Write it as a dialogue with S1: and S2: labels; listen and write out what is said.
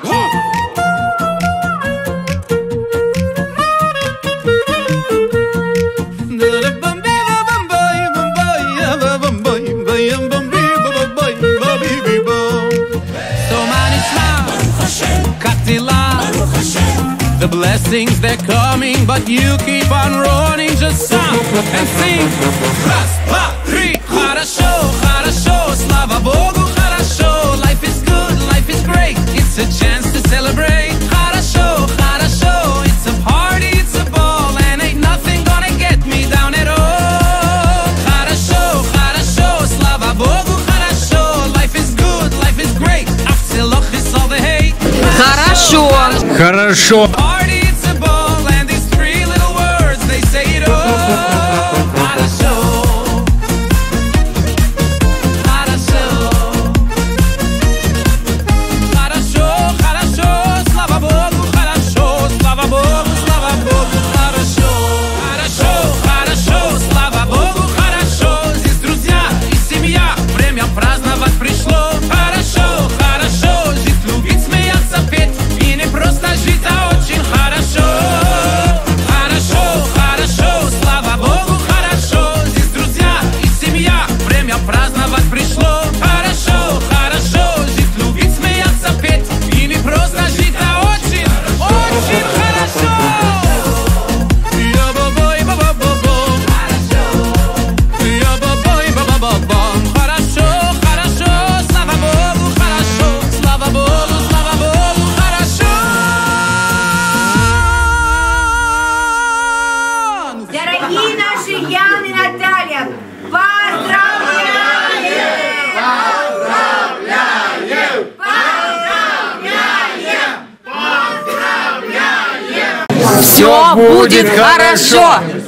S1: The blessings they're coming, but you keep on running. Just stop and sing. Раз, два, три. Хорошо, хорошо, слава Богу, хорошо. Life is good, life is great. It's a chance to celebrate. Хорошо, хорошо, it's a party, it's a ball, and ain't nothing gonna get me down at all. Хорошо, хорошо, слава Богу, хорошо. Life is good, life is great. After loch is all the hate.
S2: Хорошо.
S3: Хорошо.
S4: Дорогие наши Ян и Наталья, поздравляем! Поздравляем! Поздравляем!
S2: Все будет хорошо!